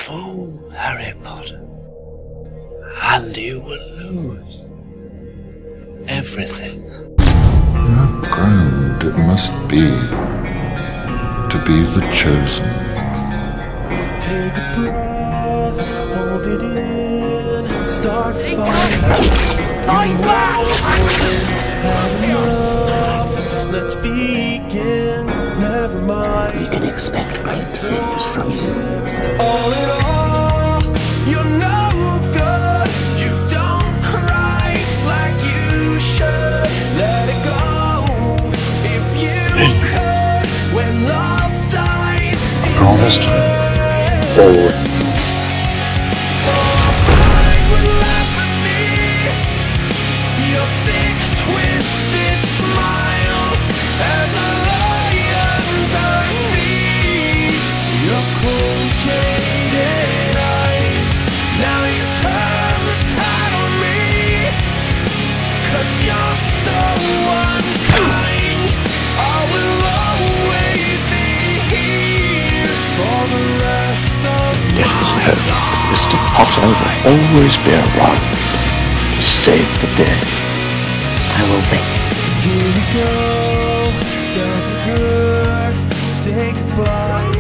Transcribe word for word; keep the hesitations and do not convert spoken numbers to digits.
fool, Harry Potter, and you will lose everything. How grand it must be to be the chosen one. Take a breath, hold it in, start fighting. Fight back! Let's begin, never mind. We can expect great things from you. All in all, you're no good. You don't cry like you should. Let it go if you could. When love dies, After all this time, oh. so I'll fight with life with me. Your sick, twisted smile as a lion underneath your cold, jaded eyes. Now you turn the tide on me, 'cause you're so unkind. I will always be here for the rest of Let us hope Mister Potter will always be around to save the day. I will wait. Here we go, does it hurt? Say goodbye.